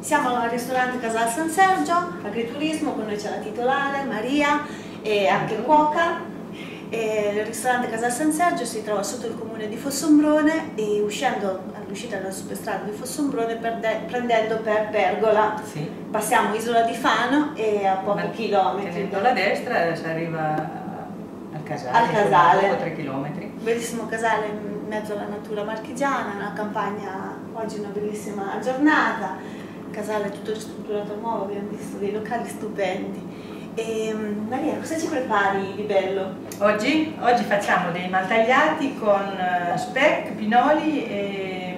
Siamo al ristorante Casal San Sergio, agriturismo, con noi c'è la titolare, Maria, e anche cuoca. Il ristorante Casal San Sergio si trova sotto il comune di Fossombrone e uscendo all'uscita della superstrada di Fossombrone prendendo per Pergola. Sì. Passiamo Isola di Fano e a pochi chilometri. Tenendo la destra si arriva al Casale, al Casale. Dopo 3 chilometri. Bellissimo casale in mezzo alla natura marchigiana, una campagna, oggi una bellissima giornata, casale tutto ristrutturato nuovo, abbiamo visto dei locali stupendi. E Maria, cosa ci prepari di bello? Oggi facciamo dei maltagliati con speck, pinoli e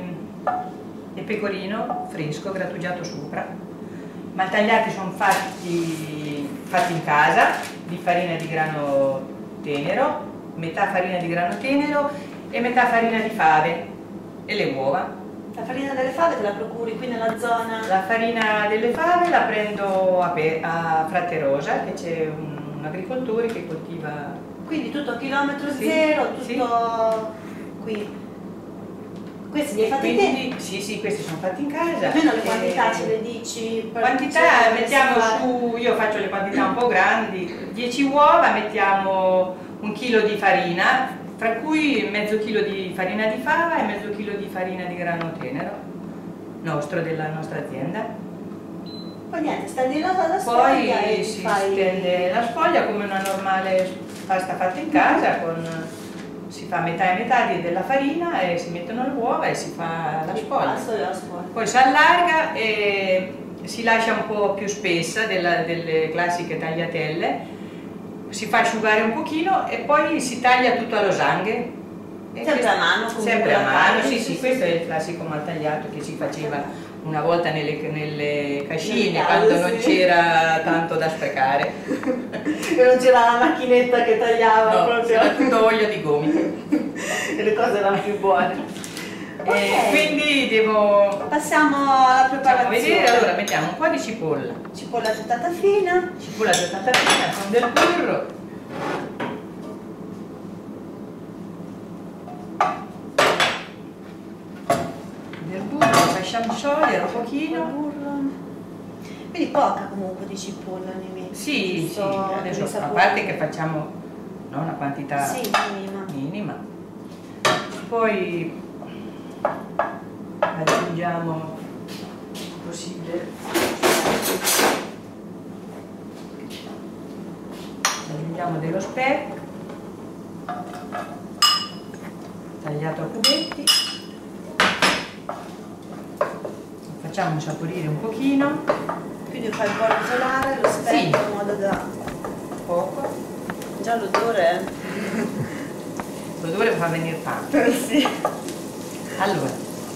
pecorino fresco grattugiato sopra. I maltagliati sono fatti in casa, di farina di grano tenero, metà farina di grano tenero e metà farina di fave e le uova. La farina delle fave te la procuri qui nella zona? La farina delle fave la prendo a Fraterosa, che c'è un agricoltore che coltiva. Quindi tutto a chilometro zero, tutto sì. Qui. Questi li hai fatti te? Sì, questi sono fatti in casa. Almeno le quantità ce le dici? Quantità mettiamo su, io faccio le quantità un po' grandi, 10 uova, mettiamo 1 chilo di farina, tra cui mezzo chilo di farina di fava e mezzo chilo di farina di grano tenero, della nostra azienda. Poi niente, stendi la sfoglia Poi si stende la sfoglia come una normale pasta fatta in casa, si fa metà e metà della farina e si mettono le uova e si fa la sfoglia. Poi si allarga e si lascia un po' più spessa delle classiche tagliatelle, si fa asciugare un pochino e poi si taglia tutto a losanghe. Sempre a mano? Sempre a mano, sì, questo è il classico maltagliato che si faceva una volta nelle cascine, quando non c'era tanto da sprecare. E non c'era la macchinetta che tagliava, no, proprio. Era tutto olio di gomito. E le cose erano più buone. Okay. Quindi passiamo alla preparazione. Facciamo vedere, allora mettiamo un po' di cipolla. Cipolla gettata fina. Cipolla gettata fina con del burro. Del burro, lo facciamo sciogliere un pochino. Quindi poca comunque di cipolla ne metti. Sì, adesso a parte che facciamo una quantità minima. Poi aggiungiamo possibile, aggiungiamo dello speck tagliato a cubetti, lo facciamo insaporire un pochino, quindi fai un po' rosolare lo speck in modo da poco. Già l'odore fa venire fame. Sì. Allora,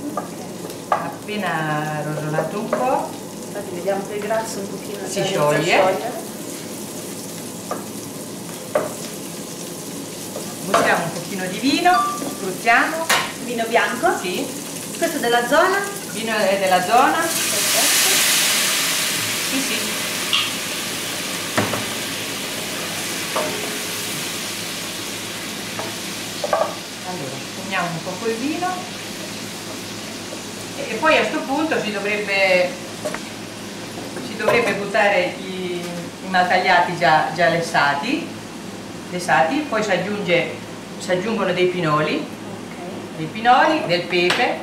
appena rosolato un po', infatti vediamo che il grasso un pochino si scioglie. Buttiamo un pochino di vino, spruzziamo. Vino bianco? Sì. Questo è della zona? Vino è della zona. Perfetto. Sì. Allora, poniamo un po' col vino e poi a questo punto si dovrebbe buttare i maltagliati già lessati, poi si aggiungono dei pinoli, del pepe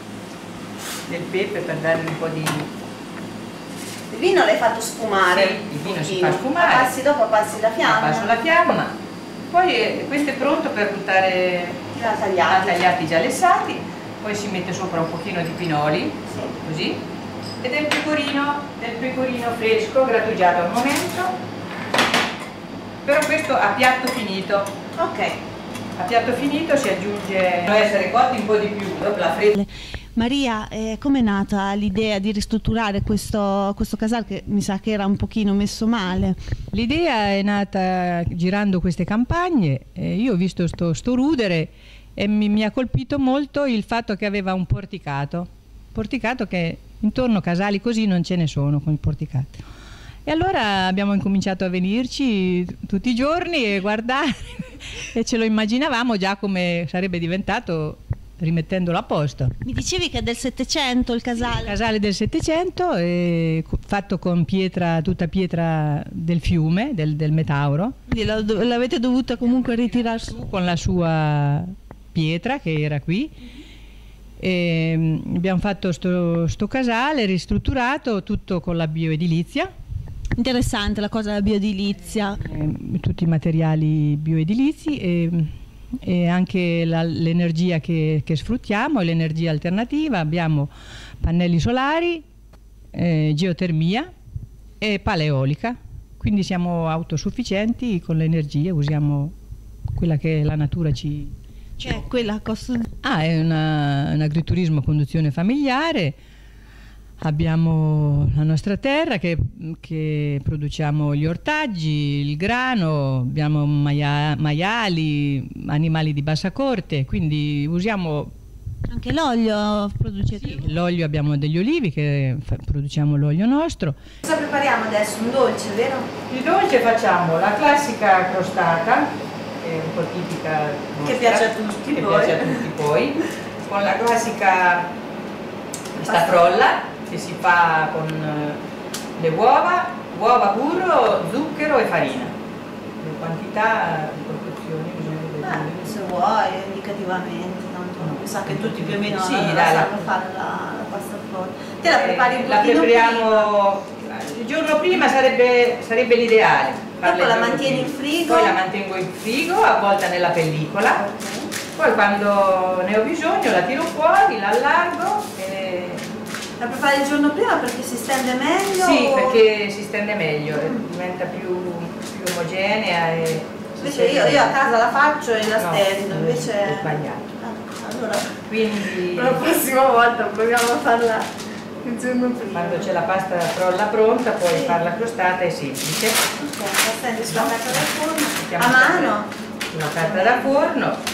per dargli un po' di... Il vino l'hai fatto sfumare? Sì, il vino si fa sfumare. Dopo passi la fiamma? Passo la fiamma, poi questo è pronto per buttare i tagliati già lessati, poi si mette sopra un pochino di pinoli, così, e del pecorino fresco grattugiato al momento, però questo a piatto finito. Ok. A piatto finito si aggiunge, devono essere cotti un po' di più dopo la fredda. Maria, com'è nata l'idea di ristrutturare questo casale che mi sa che era un pochino messo male? L'idea è nata girando queste campagne, io ho visto sto rudere e mi ha colpito molto il fatto che aveva un porticato che intorno a casali così non ce ne sono con il porticato. E allora abbiamo incominciato a venirci tutti i giorni e guardare e ce lo immaginavamo già come sarebbe diventato rimettendolo a posto. Mi dicevi che è del 700 il casale? Il casale del 700 è fatto con pietra, tutta pietra del fiume, del Metauro. Quindi l'avete dovuta comunque ritirare su? Con la sua pietra che era qui. E abbiamo fatto sto casale ristrutturato tutto con la bioedilizia. Interessante la cosa della bioedilizia. Tutti i materiali bioedilizi e anche l'energia che sfruttiamo è l'energia alternativa. Abbiamo pannelli solari, geotermia e pala eolica, quindi siamo autosufficienti con l'energia, usiamo quella che la natura ci... Cioè quella cosa... è un agriturismo a conduzione familiare. Abbiamo la nostra terra che produciamo gli ortaggi, il grano, abbiamo maiali, animali di bassa corte, quindi usiamo... Anche l'olio producete? Sì, l'olio, abbiamo degli olivi che produciamo l'olio nostro. Cosa prepariamo adesso? Un dolce, vero? Il dolce facciamo la classica crostata, che è un po' tipica nostra, che piace a tutti poi, con la classica stafrolla, che si fa con le uova, burro, zucchero e farina. Le quantità, le proporzioni bisogna vedere. Se vuoi, indicativamente, tanto mi sa che tutti più o meno sanno fare la pasta frolla. Te la prepari un la prepariamo prima. Il giorno prima sarebbe l'ideale. Dopo la mantieni in frigo? Poi la mantengo in frigo, avvolta nella pellicola. Okay. Poi quando ne ho bisogno la tiro fuori, la allargo e... La prepari il giorno prima perché si stende meglio? Sì, perché si stende meglio, diventa più omogenea e... Invece io a casa la faccio e la stendo, invece... È sbagliato. Allora, quindi la prossima volta proviamo a farla il giorno prima. Quando c'è la pasta frolla pronta puoi farla crostata, è semplice. Ok, la stendi sulla carta da forno, a mano? Sulla carta da forno.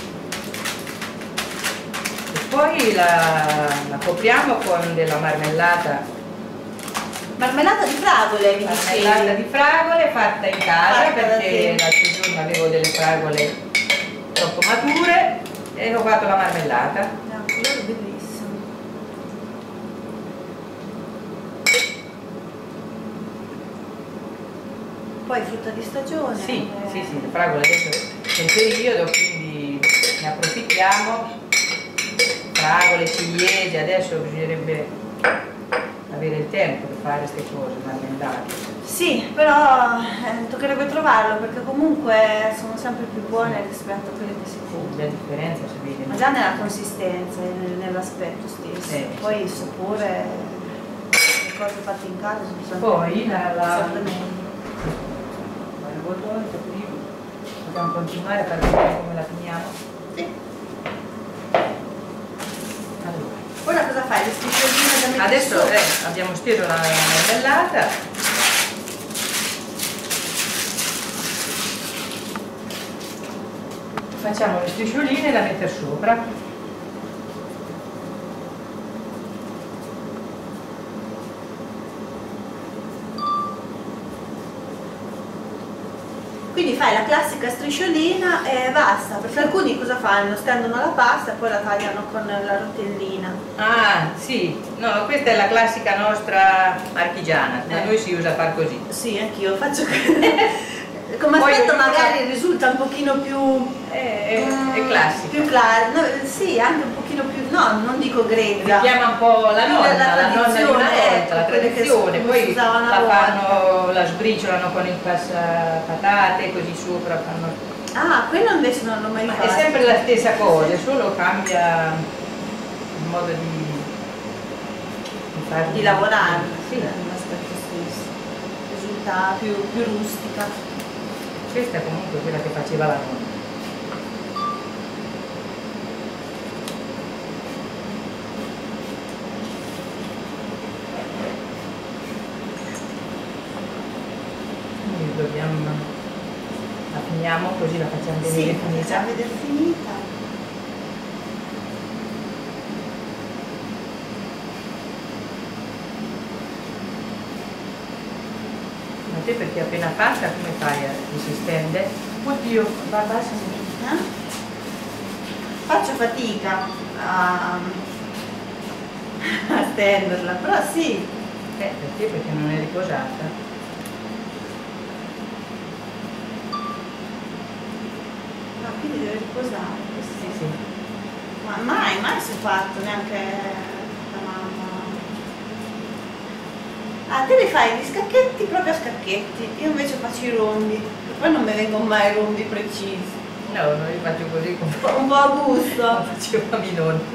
Poi la copriamo con della marmellata. Marmellata di fragole, mi dicevi? Marmellata di fragole fatta in casa perché l'altro giorno avevo delle fragole troppo mature e ho fatto la marmellata. È un colore bellissimo. Poi frutta di stagione. Sì, le fragole adesso è il periodo, quindi ne approfittiamo. Fragole, ciliegie, adesso bisognerebbe avere il tempo per fare queste cose, marmellate. Sì, però toccherebbe trovarlo perché comunque sono sempre più buone rispetto a quelle che si compra. La differenza si vede. Ma già nella consistenza e nell'aspetto stesso. Poi il sapore, le cose fatte in casa sono sempre, poi sempre meglio. Possiamo continuare a far vedere come la finiamo? Sì. Ora cosa fai? Le striscioline da mettere adesso sopra? abbiamo steso la marmellata. Facciamo le striscioline da mettere sopra. Quindi fai la classica strisciolina e basta, perché alcuni cosa fanno? Stendono la pasta e poi la tagliano con la rotellina. Ah, sì, no, questa è la classica nostra artigiana, da noi si usa far così. Sì, anch'io faccio così. Come aspetto magari risulta un pochino più... è classico. Più classico, no, sì, anche un pochino più, no, non dico grezza. Richiama un po' la nonna di una volta, la tradizione, poi la sbriciolano con il passapatate, così sopra fanno... Ah, quello invece non l'ho mai fatto. È sempre la stessa cosa, solo cambia il modo di lavorare, sì. L'aspetto stesso, risulta più rustica. Questa è comunque quella che faceva la nonna. Quindi la finiamo così la facciamo vedere finita. Facciamo vedere finita. Ma te perché appena fatta come fai? Si stende? Oddio, va basta. faccio fatica a stenderla, però sì. Perché non è riposata. No, quindi deve riposare. Sì, sì. Ma mai si è fatto, neanche la mamma. Ah, te li fai gli scacchetti proprio a scacchetti, io invece faccio i rombi, e poi non mi vengono mai rombi precisi. No, io faccio così Un po' a gusto. faceva mio nonno.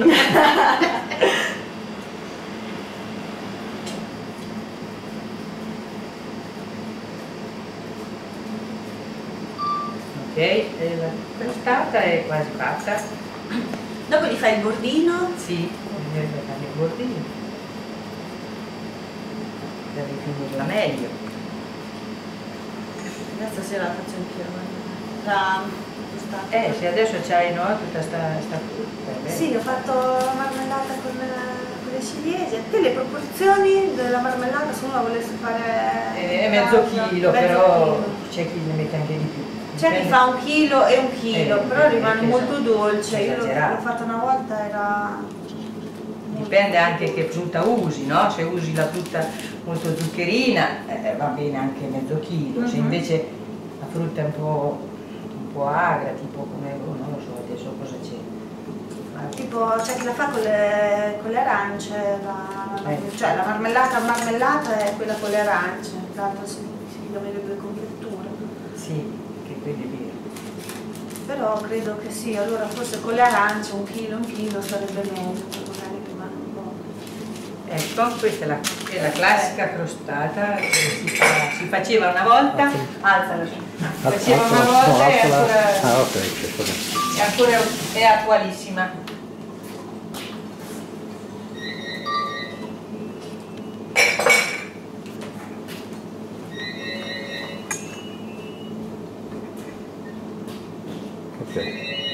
Ok, la crostata è quasi fatta. Dopo gli fai il bordino. Sì, bisogna fare il bordino. Deve finirla meglio. Adesso sera la faccio anch'io. La crostata. Se adesso c'hai, no, tutta sta frutta. Sì, ho fatto la marmellata con le ciliegie. Te le proporzioni della marmellata, se uno la volesse fare... È mezzo chilo, però c'è chi ne mette anche di più. C'è chi fa 1 chilo e 1 chilo, però rimane molto esatto. dolce. Io l'ho fatta una volta, era... Dipende anche che frutta usi, no? Se usi la frutta molto zuccherina va bene anche mezzo chilo, se invece la frutta è un po' agra, tipo come, non lo so adesso cosa c'è. Tipo c'è chi la fa con le arance, cioè la marmellata è quella con le arance, l'altra si dividono le 2 confetture. Sì, che quelli è vero. Però credo che sì, allora forse con le arance 1 chilo sarebbe meglio, magari rimane un po'. Ecco, questa è la classica crostata che si faceva una volta, alzala, si faceva una volta e ancora è attualissima. Ok.